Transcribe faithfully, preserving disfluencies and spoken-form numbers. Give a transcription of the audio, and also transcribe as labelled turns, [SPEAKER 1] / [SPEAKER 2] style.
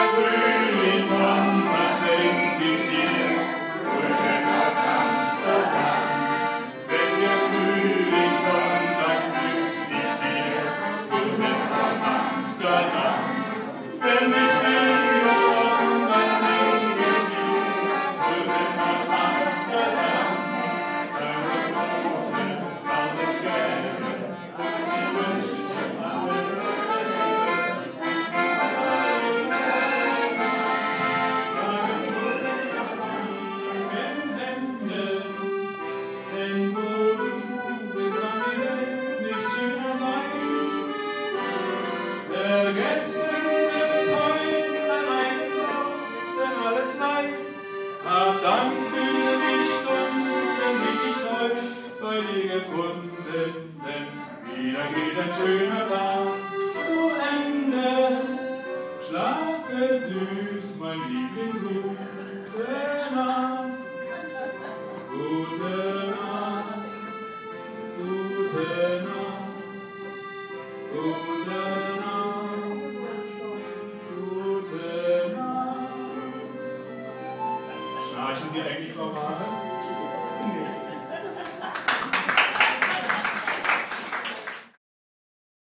[SPEAKER 1] Dank für die Stunden, die ich heute bei dir gefunden, denn wieder geht ein schöner Tag zu Ende. Schlafe süß, mein Liebling, gute Nacht, gute Nacht, gute Nacht, gute Nacht, gute Nacht. Schnarchen Sie eigentlich, Frau Mare?